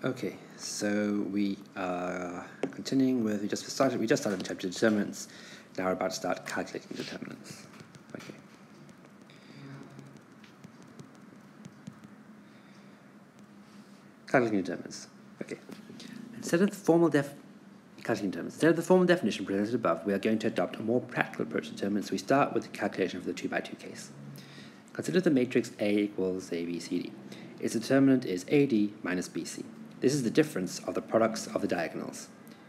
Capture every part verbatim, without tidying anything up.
Okay, so we are continuing with, we just started, we just started in chapter determinants. Now we're about to start calculating determinants. Okay. Calculating determinants. Okay. Instead of the formal def calculating determinants, instead of the formal definition presented above, we are going to adopt a more practical approach to determinants. We start with the calculation of the two by two case. Consider the matrix A equals A, B, C, D. Its determinant is A D minus B C. This is the difference of the products of the diagonals.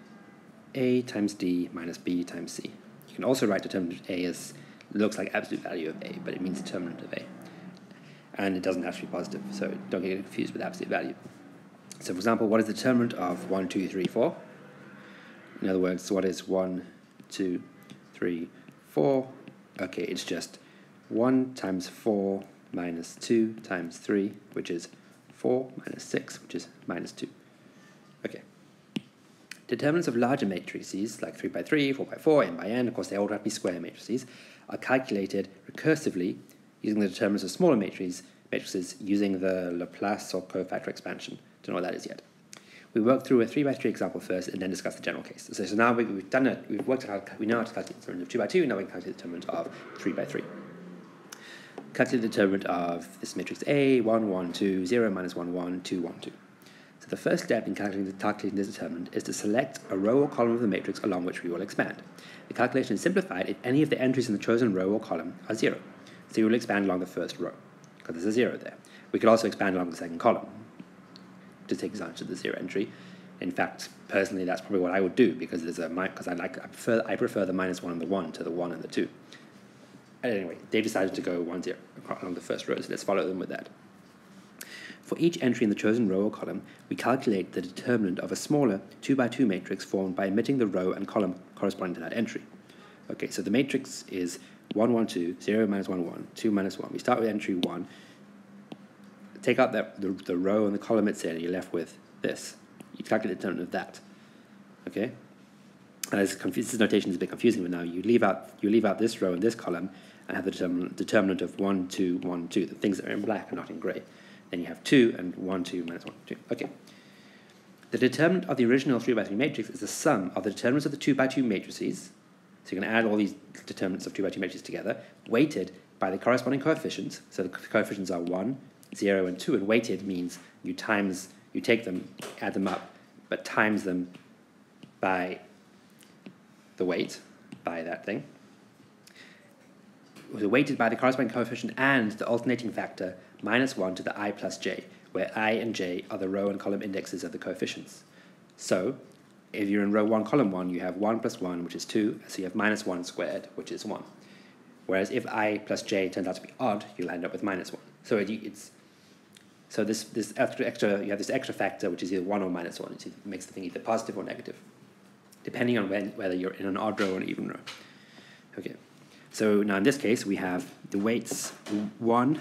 A times D minus B times C. You can also write determinant A as looks like absolute value of A, but it means determinant of A. And it doesn't have to be positive, so don't get confused with absolute value. So for example, what is the determinant of one, two, three, four? In other words, what is one, two, three, four? Okay, it's just one times four minus two times three, which is four minus six, which is minus two. Okay. Determinants of larger matrices, like three by three, four by four, n by n, of course they all have to be square matrices, are calculated recursively using the determinants of smaller matrices, matrices using the Laplace or cofactor expansion. Don't know what that is yet. We work through a three by three example first and then discuss the general case. So, so now we, we've done it, we've worked out how we know how to calculate the determinant of two by two, now we can calculate the determinant of three by three. Calculate the determinant of this matrix A, one, one, two, zero, minus one, one, two, one, two. So the first step in calculating, calculating this determinant is to select a row or column of the matrix along which we will expand. The calculation is simplified if any of the entries in the chosen row or column are zero. So you will expand along the first row, because there's a zero there. We could also expand along the second column to take advantage of the zero entry. In fact, personally, that's probably what I would do, because there's a because I like I prefer I prefer the minus one and the one to the one and the two. Anyway, they decided to go one, zero along the first row, so let's follow them with that. For each entry in the chosen row or column, we calculate the determinant of a smaller two by two matrix formed by omitting the row and column corresponding to that entry. Okay, so the matrix is one, one, two, zero, minus one, one, two, minus one. We start with entry one, take out that, the, the row and the column it's in, and you're left with this. You calculate the determinant of that. Okay? And as this notation is a bit confusing, but now you leave out you leave out this row and this column and have the determinant, determinant of one, two, one, two. The things that are in black are not in grey. Then you have two and one, two, minus one, two. Okay. The determinant of the original three by three matrix is the sum of the determinants of the two by two matrices. So you're going to add all these determinants of two by two matrices together, weighted by the corresponding coefficients. So the coefficients are one, zero, and two. And weighted means you times, you take them, add them up, but times them by the weight, by that thing. So weighted by the corresponding coefficient and the alternating factor minus one to the I plus j, where I and j are the row and column indexes of the coefficients. So if you're in row one, column one, you have one plus one, which is two, so you have minus one squared, which is one. Whereas if I plus j turns out to be odd, you'll end up with minus one. So it, it's so this this extra, extra you have this extra factor, which is either one or minus one. It makes the thing either positive or negative, depending on when, whether you're in an odd row or an even row. Okay. So now in this case, we have the weights one,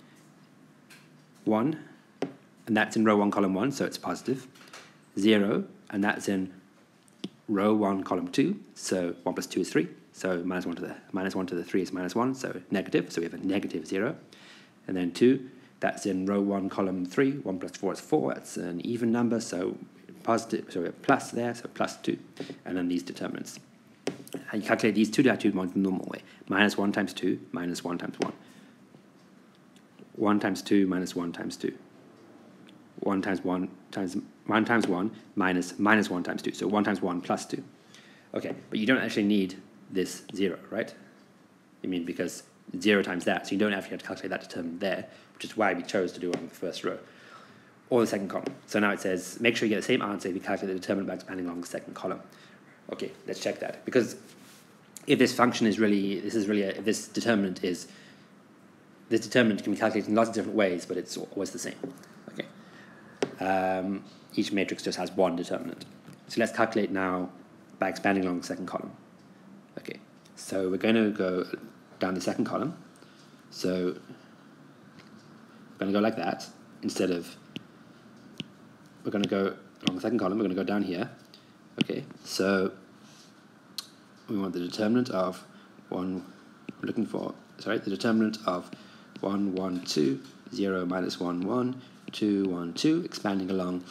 one, and that's in row one, column one, so it's positive. Zero, and that's in row one, column two, so one plus two is three. So minus one to the minus one to the three is minus one, so negative. So we have a negative zero. And then two, that's in row one, column three. One plus four is four. That's an even number, so positive. So we have plus there, so plus two, and then these determinants. And you calculate these two by two the normal way. Minus one times two, minus one times one. One times two minus one times two. One times one times one times one minus minus one times two. So one times one plus two. Okay, but you don't actually need this zero, right? I mean, because zero times that, so you don't actually have to calculate that determinant there, which is why we chose to do it on the first row or the second column. So now it says make sure you get the same answer if you calculate the determinant by expanding along the second column. Okay, let's check that, because if this function is really, this is really, a, if this determinant is, this determinant can be calculated in lots of different ways, but it's always the same. Okay, um, each matrix just has one determinant. So let's calculate now by expanding along the second column. Okay, so we're going to go down the second column. So we're going to go like that instead of, we're going to go along the second column, we're going to go down here. Okay, so we want the determinant of one, we're looking for, sorry, the determinant of one, one, two, zero, minus one, one, two, one, two, expanding along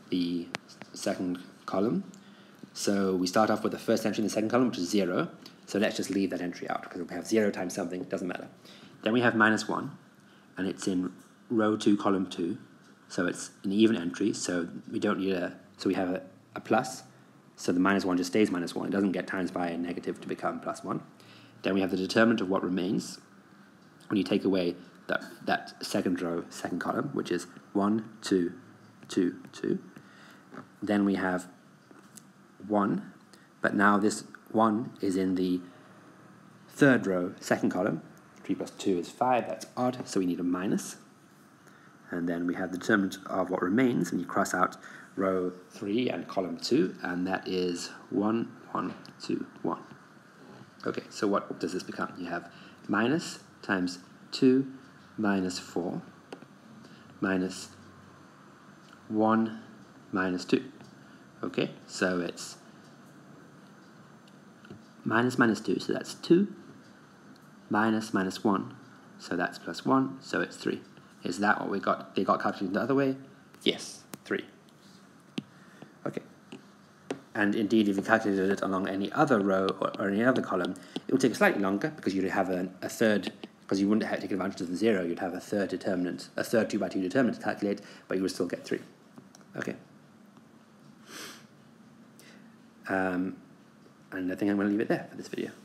the second column. So we start off with the first entry in the second column, which is zero. So let's just leave that entry out, because we have zero times something, it doesn't matter. Then we have minus one, and it's in row two, column two. So it's an even entry, so we don't need a, so we have a, a plus. So the minus one just stays minus one. It doesn't get times by a negative to become plus one. Then we have the determinant of what remains when you take away that, that second row, second column, which is one, two, two, two. Then we have one, but now this one is in the third row, second column. three plus two is five, that's odd, so we need a minus. And then we have the determinant of what remains, and you cross out row three and column two, and that is one, one, two, one. Okay, so what does this become? You have minus times two minus four minus one minus two. Okay, so it's minus minus two, so that's two, minus minus one, so that's plus one, so it's three. Is that what we got? They got calculated the other way? Yes, three. Okay. And indeed, if you calculated it along any other row or, or any other column, it would take slightly longer, because you'd have a, a third, because you wouldn't have taken advantage of the zero, you'd have a third determinant, a third two by two determinant to calculate, but you would still get three. Okay. Um, and I think I'm going to leave it there for this video.